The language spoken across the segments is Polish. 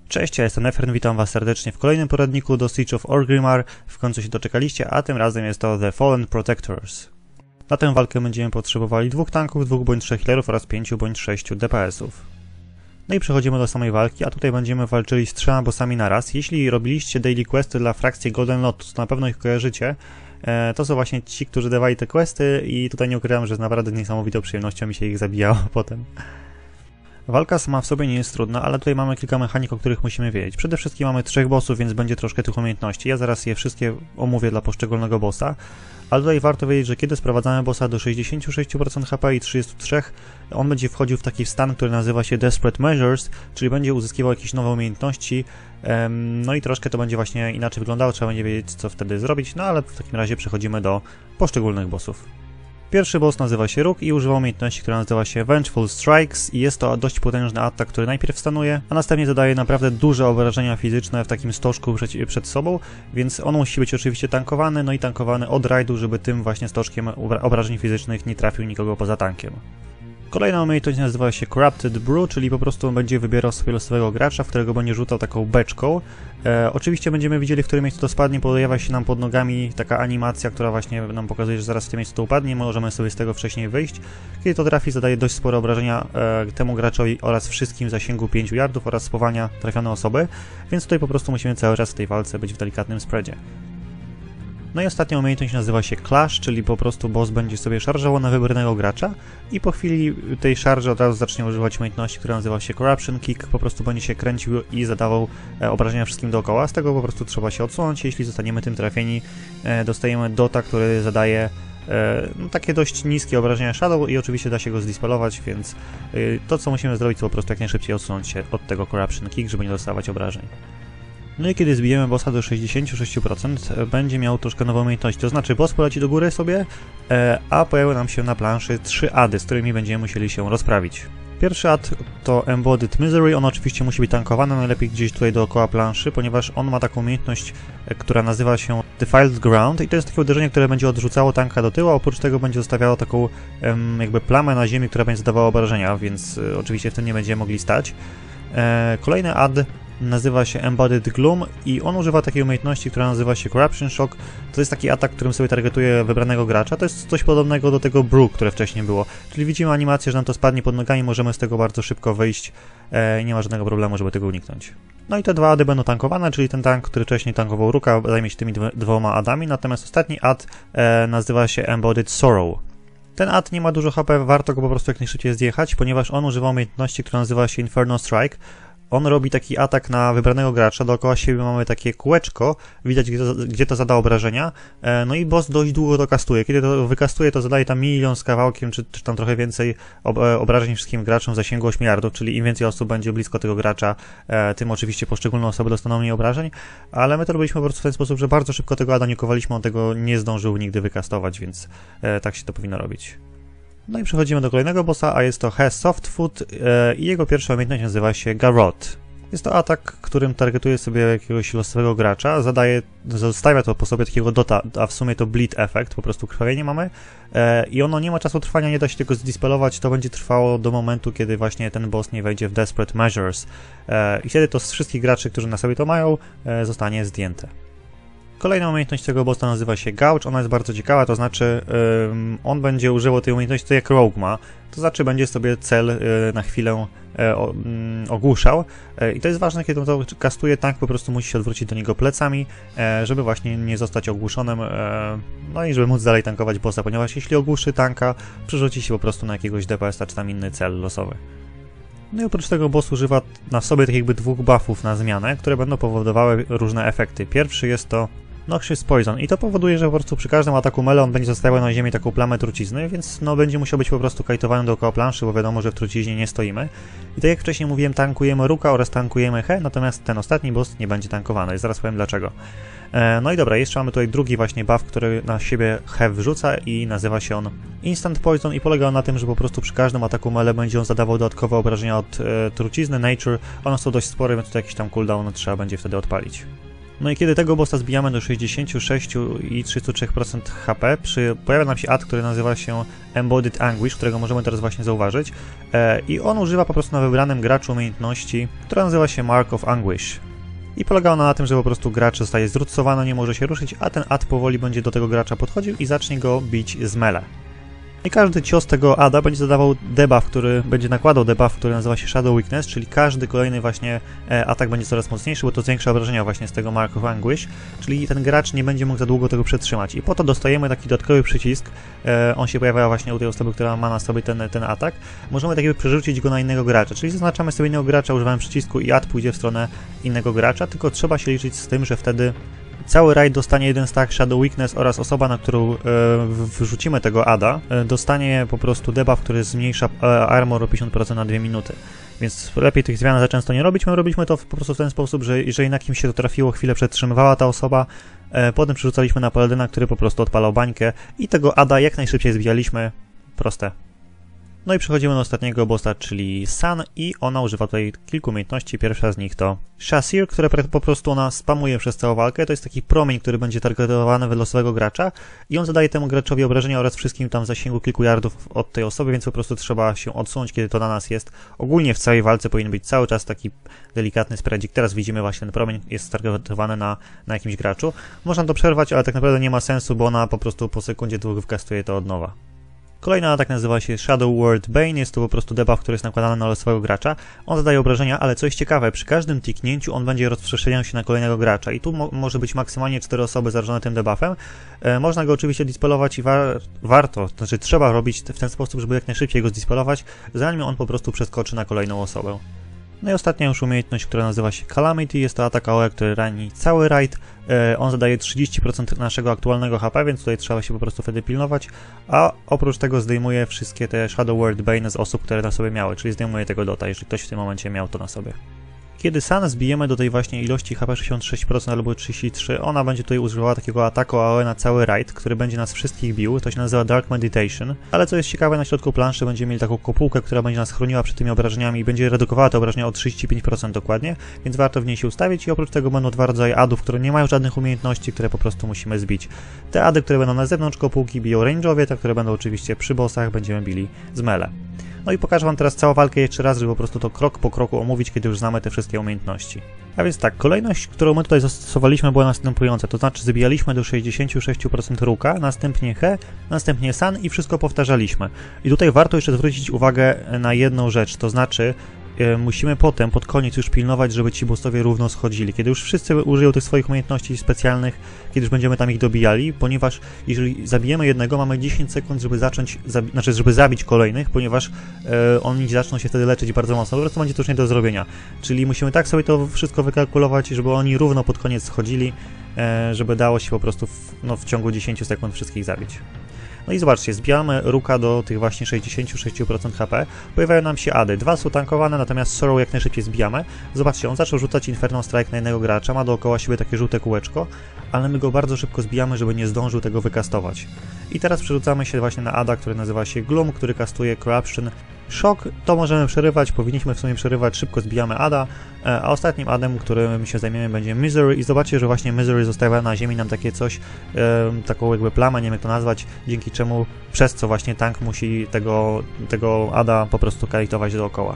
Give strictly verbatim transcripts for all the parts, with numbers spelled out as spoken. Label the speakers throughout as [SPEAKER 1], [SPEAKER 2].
[SPEAKER 1] Cześć, ja jestem Efren, witam was serdecznie w kolejnym poradniku do Siege of Orgrimmar. W końcu się doczekaliście, a tym razem jest to The Fallen Protectors. Na tę walkę będziemy potrzebowali dwóch tanków, dwóch bądź trzech healerów oraz pięciu bądź sześciu D P S-ów. No i przechodzimy do samej walki, a tutaj będziemy walczyli z trzema bossami naraz. Jeśli robiliście daily questy dla frakcji Golden Lotus, to na pewno ich kojarzycie. E, to są właśnie ci, którzy dawali te questy i tutaj nie ukrywam, że z naprawdę niesamowitą przyjemnością mi się ich zabijało potem. Walka sama w sobie nie jest trudna, ale tutaj mamy kilka mechanik, o których musimy wiedzieć. Przede wszystkim mamy trzech bossów, więc będzie troszkę tych umiejętności. Ja zaraz je wszystkie omówię dla poszczególnego bossa. Ale tutaj warto wiedzieć, że kiedy sprowadzamy bossa do sześćdziesięciu sześciu procent H P i trzydziestu trzech procent, on będzie wchodził w taki stan, który nazywa się Desperate Measures, czyli będzie uzyskiwał jakieś nowe umiejętności. No i troszkę to będzie właśnie inaczej wyglądało, trzeba będzie wiedzieć, co wtedy zrobić, no ale w takim razie przechodzimy do poszczególnych bossów. Pierwszy boss nazywa się Róg i używa umiejętności, która nazywa się Vengeful Strikes i jest to dość potężny atak, który najpierw stanuje, a następnie zadaje naprawdę duże obrażenia fizyczne w takim stożku przed, przed sobą, więc on musi być oczywiście tankowany, no i tankowany od rajdu, żeby tym właśnie stożkiem obrażeń fizycznych nie trafił nikogo poza tankiem. Kolejna umiejętność nazywa się Corrupted Brew, czyli po prostu będzie wybierał sobie losowego gracza, w którego będzie rzucał taką beczką. E, oczywiście będziemy widzieli, w którym miejscu to spadnie, pojawia się nam pod nogami taka animacja, która właśnie nam pokazuje, że zaraz w tym miejscu to upadnie, możemy sobie z tego wcześniej wyjść. Kiedy to trafi, zadaje dość spore obrażenia e, temu graczowi oraz wszystkim w zasięgu pięciu yardów oraz spowalnia trafione osoby, więc tutaj po prostu musimy cały czas w tej walce być w delikatnym spreadzie. No i ostatnia umiejętność nazywa się Clash, czyli po prostu boss będzie sobie szarżował na wybranego gracza i po chwili tej szarży od razu zacznie używać umiejętności, która nazywa się Corruption Kick, po prostu będzie się kręcił i zadawał e, obrażenia wszystkim dookoła, z tego po prostu trzeba się odsunąć, jeśli zostaniemy tym trafieni, e, dostajemy dota, który zadaje e, no, takie dość niskie obrażenia Shadow i oczywiście da się go zdispelować, więc e, to co musimy zrobić to po prostu jak najszybciej odsunąć się od tego Corruption Kick, żeby nie dostawać obrażeń. No i kiedy zbijemy bossa do sześćdziesięciu sześciu procent, będzie miał troszkę nową umiejętność, to znaczy boss poleci do góry sobie, a pojawią nam się na planszy trzy ady, z którymi będziemy musieli się rozprawić. Pierwszy ad to Embodied Misery, on oczywiście musi być tankowany, najlepiej gdzieś tutaj dookoła planszy, ponieważ on ma taką umiejętność, która nazywa się Defiled Ground i to jest takie uderzenie, które będzie odrzucało tanka do tyłu, a oprócz tego będzie zostawiało taką jakby plamę na ziemi, która będzie zadawała obrażenia, więc oczywiście w tym nie będziemy mogli stać. Kolejny ad nazywa się Embodied Gloom i on używa takiej umiejętności, która nazywa się Corruption Shock. To jest taki atak, którym sobie targetuje wybranego gracza. To jest coś podobnego do tego Brew, które wcześniej było. Czyli widzimy animację, że nam to spadnie pod nogami, możemy z tego bardzo szybko wyjść e, i nie ma żadnego problemu, żeby tego uniknąć. No i te dwa ady będą tankowane, czyli ten tank, który wcześniej tankował Ruka, zajmie się tymi dwoma adami, natomiast ostatni ad e, nazywa się Embodied Sorrow. Ten ad nie ma dużo H P, warto go po prostu jak najszybciej zjechać, ponieważ on używa umiejętności, która nazywa się Inferno Strike. On robi taki atak na wybranego gracza, dookoła siebie mamy takie kółeczko, widać gdzie to, gdzie to zada obrażenia, no i boss dość długo to kastuje. Kiedy to wykastuje, to zadaje tam milion z kawałkiem, czy, czy tam trochę więcej ob obrażeń wszystkim graczom w zasięgu ośmiu yardów, czyli im więcej osób będzie blisko tego gracza, tym oczywiście poszczególne osoby dostaną mniej obrażeń, ale my to robiliśmy po prostu w ten sposób, że bardzo szybko tego ada nikowaliśmy, on tego nie zdążył nigdy wykastować, więc tak się to powinno robić. No i przechodzimy do kolejnego bossa, a jest to He Softfoot e, i jego pierwsza umiejętność nazywa się Garrot. Jest to atak, którym targetuje sobie jakiegoś losowego gracza, zadaje, zostawia to po sobie takiego dota, a w sumie to bleed effect, po prostu krwawienie mamy e, i ono nie ma czasu trwania, nie da się tego zdispelować, to będzie trwało do momentu, kiedy właśnie ten boss nie wejdzie w Desperate Measures e, i wtedy to z wszystkich graczy, którzy na sobie to mają, e, zostanie zdjęte. Kolejna umiejętność tego bossa nazywa się Gouge, ona jest bardzo ciekawa, to znaczy um, on będzie używał tej umiejętności, to jak Rogue ma, to znaczy będzie sobie cel y, na chwilę y, o, y, ogłuszał y, i to jest ważne, kiedy on to kastuje, tank po prostu musi się odwrócić do niego plecami, y, żeby właśnie nie zostać ogłuszonym, y, no i żeby móc dalej tankować bossa, ponieważ jeśli ogłuszy tanka, przerzuci się po prostu na jakiegoś D P S a czy tam inny cel losowy. No i oprócz tego boss używa na sobie tak jakby dwóch buffów na zmianę, które będą powodowały różne efekty. Pierwszy jest to Noxious Poison i to powoduje, że po prostu przy każdym ataku melee on będzie zostawiał na ziemi taką plamę trucizny, więc no będzie musiał być po prostu kajtowany dookoła planszy, bo wiadomo, że w truciźnie nie stoimy. I tak jak wcześniej mówiłem, tankujemy Ruka oraz tankujemy He, natomiast ten ostatni boss nie będzie tankowany i zaraz powiem dlaczego. E, no i dobra, jeszcze mamy tutaj drugi właśnie buff, który na siebie He wrzuca i nazywa się on Instant Poison i polega on na tym, że po prostu przy każdym ataku melee będzie on zadawał dodatkowe obrażenia od e, trucizny, Nature, one są dość spore, więc to jakiś tam cooldown trzeba będzie wtedy odpalić. No i kiedy tego bossa zbijamy do sześćdziesięciu sześciu i trzydziestu trzech procent H P, przy, pojawia nam się ad, który nazywa się Embodied Anguish, którego możemy teraz właśnie zauważyć. E, I on używa po prostu na wybranym graczu umiejętności, która nazywa się Mark of Anguish. I polega ona na tym, że po prostu gracz zostaje zrutowany, nie może się ruszyć, a ten ad powoli będzie do tego gracza podchodził i zacznie go bić z melee. I każdy cios tego ada będzie zadawał debuff, który będzie nakładał debuff, który nazywa się Shadow Weakness, czyli każdy kolejny właśnie e, atak będzie coraz mocniejszy, bo to zwiększa obrażenia właśnie z tego Mark of Anguish, czyli ten gracz nie będzie mógł za długo tego przetrzymać. I po to dostajemy taki dodatkowy przycisk, e, on się pojawia właśnie u tej osoby, która ma na sobie ten, ten atak. Możemy tak jakby przerzucić go na innego gracza, czyli zaznaczamy sobie innego gracza, używamy przycisku i ad pójdzie w stronę innego gracza, tylko trzeba się liczyć z tym, że wtedy cały raid dostanie jeden stack Shadow Weakness oraz osoba, na którą e, wrzucimy tego ada, e, dostanie po prostu debuff, który zmniejsza e, armor o pięćdziesiąt procent na dwie minuty. Więc lepiej tych zmian za często nie robić. My robiliśmy to w, po prostu w ten sposób, że jeżeli na kimś się to trafiło, chwilę przetrzymywała ta osoba, e, potem przerzucaliśmy na paladyna, który po prostu odpalał bańkę i tego ada jak najszybciej zbijaliśmy. Proste. No i przechodzimy do ostatniego bossa, czyli Sun, i ona używa tutaj kilku umiejętności. Pierwsza z nich to Shasir, które po prostu ona spamuje przez całą walkę. To jest taki promień, który będzie targetowany w losowego gracza i on zadaje temu graczowi obrażenia oraz wszystkim tam w zasięgu kilku yardów od tej osoby, więc po prostu trzeba się odsunąć, kiedy to na nas jest. Ogólnie w całej walce powinien być cały czas taki delikatny spreadzik. Teraz widzimy właśnie ten promień jest targetowany na, na jakimś graczu. Można to przerwać, ale tak naprawdę nie ma sensu, bo ona po prostu po sekundzie dwóch wykastuje to od nowa. Kolejny atak nazywa się Shadow Word Bane, jest to po prostu debuff, który jest nakładany na losowego gracza. On zadaje obrażenia, ale co jest ciekawe, przy każdym tiknięciu on będzie rozprzestrzeniał się na kolejnego gracza i tu mo może być maksymalnie cztery osoby zarażone tym debuffem. E, można go oczywiście dispelować i war warto, to znaczy trzeba robić w ten sposób, żeby jak najszybciej go zdispelować, zanim on po prostu przeskoczy na kolejną osobę. No i ostatnia już umiejętność, która nazywa się Calamity, jest to atak A O E, który rani cały raid. E, on zadaje trzydzieści procent naszego aktualnego H P, więc tutaj trzeba się po prostu wtedy pilnować, a oprócz tego zdejmuje wszystkie te Shadow Word Bane z osób, które na sobie miały, czyli zdejmuje tego dota, jeżeli ktoś w tym momencie miał to na sobie. Kiedy Sun zbijemy do tej właśnie ilości H P sześćdziesiąt sześć procent albo trzydzieści trzy procent, ona będzie tutaj używała takiego ataku A O E na cały raid, który będzie nas wszystkich bił. To się nazywa Dark Meditation. Ale co jest ciekawe, na środku planszy będziemy mieli taką kopułkę, która będzie nas chroniła przed tymi obrażeniami i będzie redukowała te obrażenia o trzydzieści pięć procent dokładnie, więc warto w niej się ustawić i oprócz tego będą dwa rodzaje adów, które nie mają żadnych umiejętności, które po prostu musimy zbić. Te ady, które będą na zewnątrz kopułki, biją range'owie, te, które będą oczywiście przy bossach, będziemy bili z melee. No i pokażę wam teraz całą walkę jeszcze raz, żeby po prostu to krok po kroku omówić, kiedy już znamy te wszystkie umiejętności. A więc tak, kolejność, którą my tutaj zastosowaliśmy, była następująca, to znaczy zabijaliśmy do sześćdziesięciu sześciu procent Ruka, następnie He, następnie Sun i wszystko powtarzaliśmy. I tutaj warto jeszcze zwrócić uwagę na jedną rzecz, to znaczy musimy potem, pod koniec już pilnować, żeby ci bossowie równo schodzili. Kiedy już wszyscy użyją tych swoich umiejętności specjalnych, kiedy już będziemy tam ich dobijali, ponieważ jeżeli zabijemy jednego, mamy dziesięć sekund, żeby zacząć, zabi znaczy żeby zabić kolejnych, ponieważ e, oni zaczną się wtedy leczyć bardzo mocno, po prostu będzie to już nie do zrobienia. Czyli musimy tak sobie to wszystko wykalkulować, żeby oni równo pod koniec schodzili, e, żeby dało się po prostu w, no, w ciągu dziesięciu sekund wszystkich zabić. No i zobaczcie, zbijamy Ruka do tych właśnie sześćdziesięciu sześciu procent H P. Pojawiają nam się ady. Dwa są tankowane, natomiast Sorrow jak najszybciej zbijamy. Zobaczcie, on zaczął rzucać Inferno Strike na jednego gracza, ma dookoła siebie takie żółte kółeczko, ale my go bardzo szybko zbijamy, żeby nie zdążył tego wykastować. I teraz przerzucamy się właśnie na ada, który nazywa się Gloom, który kastuje Corruption. Szok to możemy przerywać, powinniśmy w sumie przerywać, szybko zbijamy ada, a ostatnim adem, którym się zajmiemy, będzie Misery i zobaczcie, że właśnie Misery zostawia na ziemi nam takie coś, e, taką jakby plamę, nie wiem jak to nazwać, dzięki czemu, przez co właśnie tank musi tego, tego ada po prostu kalitować dookoła.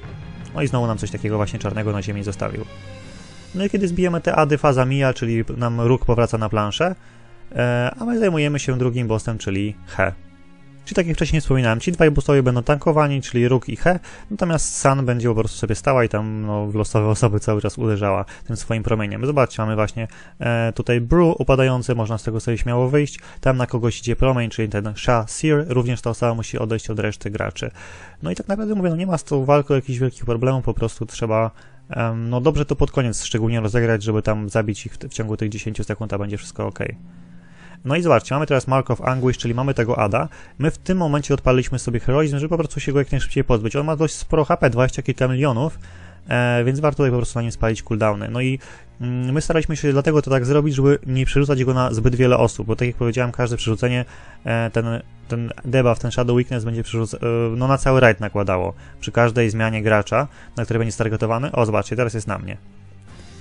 [SPEAKER 1] No i znowu nam coś takiego właśnie czarnego na ziemi zostawił. No i kiedy zbijemy te ady, faza mija, czyli nam Róg powraca na planszę, e, a my zajmujemy się drugim bossem, czyli He. Czyli tak jak wcześniej wspominałem, ci dwaj bossowie będą tankowani, czyli Róg i He, natomiast Sun będzie po prostu sobie stała i tam no, w losowe osoby cały czas uderzała tym swoim promieniem. Zobaczcie, mamy właśnie e, tutaj Brew upadający, można z tego sobie śmiało wyjść, tam na kogoś idzie promień, czyli ten Shasir, również ta osoba musi odejść od reszty graczy. No i tak naprawdę mówię, no nie ma z tą walką jakichś wielkich problemów, po prostu trzeba um, no dobrze to pod koniec szczególnie rozegrać, żeby tam zabić ich w, w ciągu tych dziesięciu sekund, a będzie wszystko ok. No i zobaczcie, mamy teraz Mark of Anguish, czyli mamy tego ada. My w tym momencie odpaliliśmy sobie heroizm, żeby po prostu się go jak najszybciej pozbyć. On ma dość sporo H P, dwadzieścia kilka milionów, e, więc warto tutaj po prostu na nim spalić cooldowny. No i mm, my staraliśmy się dlatego to tak zrobić, żeby nie przerzucać go na zbyt wiele osób, bo tak jak powiedziałem, każde przerzucenie, e, ten, ten debuff, ten Shadow Weakness będzie przerzuc- e, no na cały raid nakładało. Przy każdej zmianie gracza, na który będzie stargetowany. O, zobaczcie, teraz jest na mnie.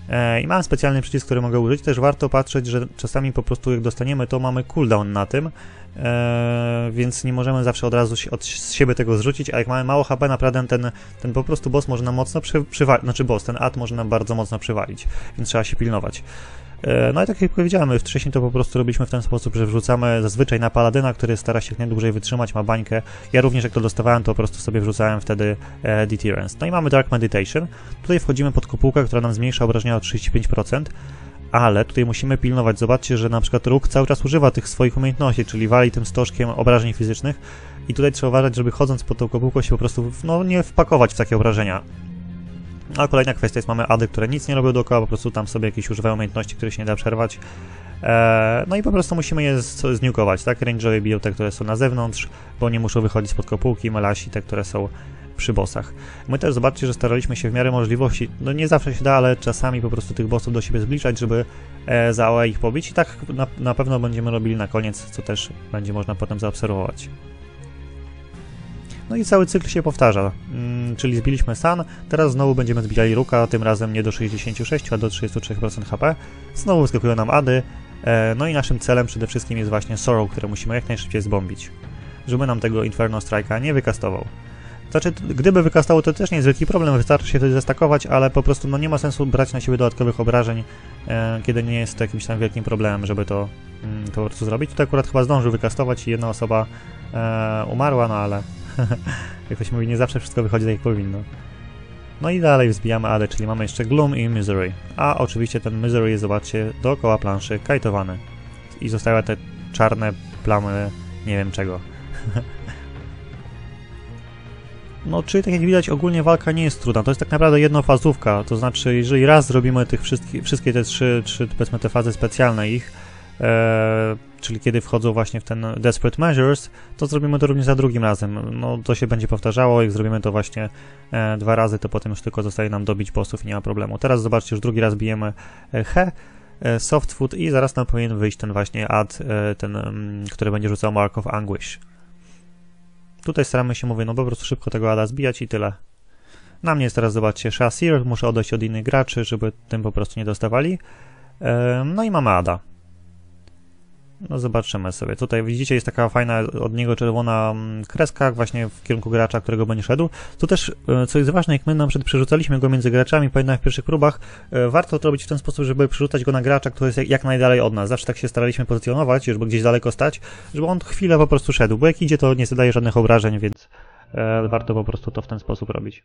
[SPEAKER 1] I mam specjalny przycisk, który mogę użyć. Też warto patrzeć, że czasami po prostu jak dostaniemy, to mamy cooldown na tym, więc nie możemy zawsze od razu od siebie tego zrzucić, a jak mamy mało H P, naprawdę ten, ten po prostu boss może nam mocno przy, przywalić, znaczy boss, ten ad może nam bardzo mocno przywalić, więc trzeba się pilnować. No i tak jak powiedziałem, wcześniej to po prostu robiliśmy w ten sposób, że wrzucamy zazwyczaj na paladyna, który stara się jak najdłużej wytrzymać, ma bańkę. Ja również jak to dostawałem, to po prostu sobie wrzucałem wtedy e, Deterrence. No i mamy Dark Meditation. Tutaj wchodzimy pod kopułkę, która nam zmniejsza obrażenia o trzydzieści pięć procent, ale tutaj musimy pilnować. Zobaczcie, że na przykład Róg cały czas używa tych swoich umiejętności, czyli wali tym stożkiem obrażeń fizycznych i tutaj trzeba uważać, żeby chodząc pod tą kopułką się po prostu no, nie wpakować w takie obrażenia. A kolejna kwestia jest, mamy ady, które nic nie robią dookoła, po prostu tam sobie jakieś używają umiejętności, które się nie da przerwać. Eee, no i po prostu musimy je zniukować, tak? Rangerowie biją te, które są na zewnątrz, bo nie muszą wychodzić spod kopułki, melasi te, które są przy bossach. My też zobaczcie, że staraliśmy się w miarę możliwości, no nie zawsze się da, ale czasami po prostu tych bossów do siebie zbliżać, żeby e, za A O E ich pobić i tak na, na pewno będziemy robili na koniec, co też będzie można potem zaobserwować. No i cały cykl się powtarza, hmm, czyli zbiliśmy Sun, teraz znowu będziemy zbijali Ruka, tym razem nie do sześćdziesięciu sześciu, a do trzydziestu trzech procent H P. Znowu wyskakują nam ady, e, no i naszym celem przede wszystkim jest właśnie Sorrow, które musimy jak najszybciej zbombić, żeby nam tego Inferno Strike'a nie wykastował. Znaczy, gdyby wykastało, to też nie jest wielki problem, wystarczy się wtedy zestakować, ale po prostu no, nie ma sensu brać na siebie dodatkowych obrażeń, e, kiedy nie jest to jakimś tam wielkim problemem, żeby to, mm, to po prostu zrobić. Tutaj akurat chyba zdążył wykastować i jedna osoba e, umarła, no ale jak ktoś mówi, nie zawsze wszystko wychodzi tak jak powinno. No i dalej wzbijamy adę, czyli mamy jeszcze Gloom i Misery. A oczywiście ten Misery jest, zobaczcie, dookoła planszy kajtowany. I zostały te czarne plamy, nie wiem czego. No, czyli tak jak widać, ogólnie walka nie jest trudna. To jest tak naprawdę jednofazówka. To znaczy, jeżeli raz zrobimy tych wszystkich, wszystkie te trzy, trzy, powiedzmy, te fazy specjalne ich, e, czyli kiedy wchodzą właśnie w ten Desperate Measures, to zrobimy to również za drugim razem. No, to się będzie powtarzało. Jak zrobimy to właśnie e, dwa razy, to potem już tylko zostaje nam dobić bossów i nie ma problemu. Teraz zobaczcie, już drugi raz bijemy He, e, Soft Foot i zaraz nam powinien wyjść ten właśnie ad, e, ten, m, który będzie rzucał Mark of Anguish. Tutaj staramy się, mówię, no po prostu szybko tego ada zbijać i tyle. Na mnie jest teraz, zobaczcie, Shasir, muszę odejść od innych graczy, żeby tym po prostu nie dostawali. No i mamy ada. No zobaczymy sobie. Tutaj widzicie, jest taka fajna od niego czerwona kreska właśnie w kierunku gracza, którego będzie szedł. Tu też, co jest ważne, jak my nam przed przerzucaliśmy go między graczami, pamiętam w pierwszych próbach, warto to robić w ten sposób, żeby przerzucać go na gracza, który jest jak najdalej od nas. Zawsze tak się staraliśmy pozycjonować, żeby gdzieś daleko stać, żeby on chwilę po prostu szedł, bo jak idzie, to nie zadaje żadnych obrażeń, więc warto po prostu to w ten sposób robić.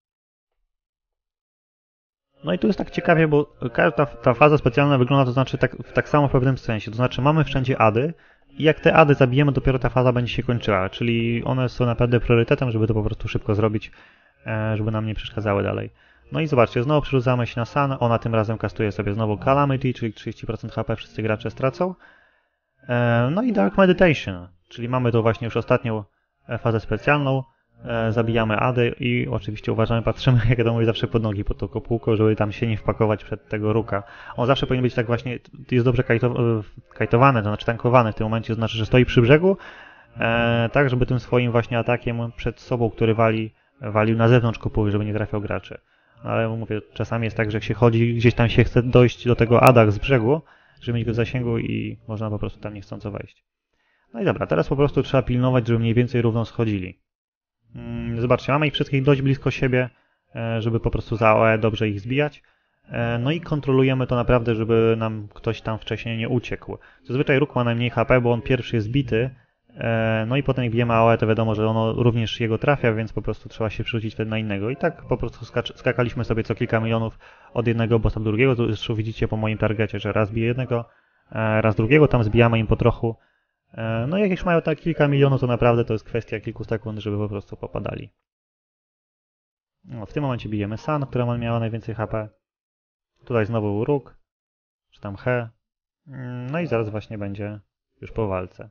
[SPEAKER 1] No i tu jest tak ciekawie, bo każda ta faza specjalna wygląda to znaczy tak, tak samo w pewnym sensie. To znaczy mamy wszędzie ady i jak te ady zabijemy, dopiero ta faza będzie się kończyła. Czyli one są naprawdę priorytetem, żeby to po prostu szybko zrobić, żeby nam nie przeszkadzały dalej. No i zobaczcie, znowu przerzucamy się na Sun, ona tym razem kastuje sobie znowu Calamity, czyli trzydzieści procent H P wszyscy gracze stracą. No i Dark Meditation, czyli mamy tu właśnie już ostatnią fazę specjalną. E, zabijamy ady i oczywiście uważamy, patrzymy jak to mówię zawsze pod nogi, pod tą kopułką, żeby tam się nie wpakować przed tego Ruka. On zawsze powinien być tak właśnie, jest dobrze kajto, kajtowany, to znaczy tankowany w tym momencie, to znaczy, że stoi przy brzegu, e, tak żeby tym swoim właśnie atakiem przed sobą, który wali, walił na zewnątrz kopuły, żeby nie trafiał graczy. No, ale mówię, czasami jest tak, że jak się chodzi, gdzieś tam się chce dojść do tego ada z brzegu, żeby mieć go w zasięgu i można po prostu tam niechcąco wejść. No i dobra, teraz po prostu trzeba pilnować, żeby mniej więcej równo schodzili. Zobaczcie, mamy ich wszystkich dość blisko siebie, żeby po prostu za A O E dobrze ich zbijać. No i kontrolujemy to naprawdę, żeby nam ktoś tam wcześniej nie uciekł. Zazwyczaj Róg ma najmniej H P, bo on pierwszy jest bity. No i potem jak bijemy A O E, to wiadomo, że ono również jego trafia, więc po prostu trzeba się przerzucić wtedy na innego. I tak po prostu skakaliśmy sobie co kilka milionów od jednego bossa do drugiego. Zresztą widzicie po moim targecie, że raz biję jednego, raz drugiego, tam zbijamy im po trochu. No jak już mają tak kilka milionów, to naprawdę to jest kwestia kilku sekund, żeby po prostu popadali. No, w tym momencie bijemy Sun, która miała najwięcej H P. Tutaj znowu Róg, czy tam He. No i zaraz właśnie będzie już po walce.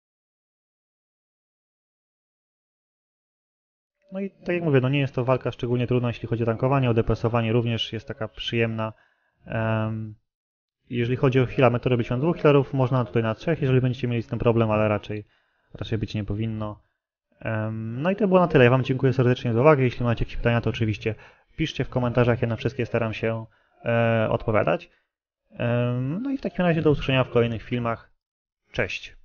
[SPEAKER 1] No i tak jak mówię, no nie jest to walka szczególnie trudna, jeśli chodzi o tankowanie, o D P S-owanie również jest taka przyjemna. Um, Jeżeli chodzi o heala, my to robić na dwóch healerów, można tutaj na trzech, jeżeli będziecie mieli z tym problem, ale raczej, raczej być nie powinno. Um, no i to było na tyle. Ja Wam dziękuję serdecznie za uwagę. Jeśli macie jakieś pytania, to oczywiście piszcie w komentarzach. Ja na wszystkie staram się e, odpowiadać. E, no i w takim razie do usłyszenia w kolejnych filmach. Cześć!